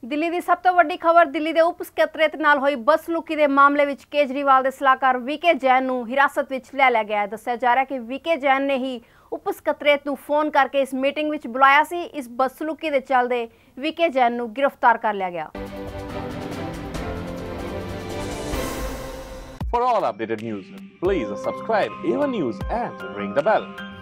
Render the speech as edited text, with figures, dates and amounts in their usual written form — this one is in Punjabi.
ਦਿੱਲੀ ਦੀ ਸਭ ਤੋਂ ਵੱਡੀ ਖਬਰ ਦਿੱਲੀ ਦੇ ਉਪ ਸਕੱਤਰੇਤ ਨਾਲ ਹੋਈ ਬੱਸ ਲੁੱਕੀ ਦੇ ਮਾਮਲੇ ਵਿੱਚ ਕੇਜਰੀਵਾਲ ਦੇ ਸਲਾਹਕਾਰ ਵੀਕੇ ਜੈਨ ਨੂੰ ਹਿਰਾਸਤ ਵਿੱਚ ਲੈ ਲਿਆ ਗਿਆ ਹੈ। ਦੱਸਿਆ ਜਾ ਰਿਹਾ ਹੈ ਕਿ ਵੀਕੇ ਜੈਨ ਨੇ ਹੀ ਉਪ ਸਕੱਤਰੇਤ ਨੂੰ ਫੋਨ ਕਰਕੇ ਇਸ ਮੀਟਿੰਗ ਵਿੱਚ ਬੁਲਾਇਆ ਸੀ। ਇਸ ਬੱਸ ਲੁੱਕੀ ਦੇ ਚੱਲਦੇ ਵੀਕੇ ਜੈਨ ਨੂੰ ਗ੍ਰਿਫਤਾਰ ਕਰ ਲਿਆ ਗਿਆ। For all updated news, please subscribe A1 News and ring the bell.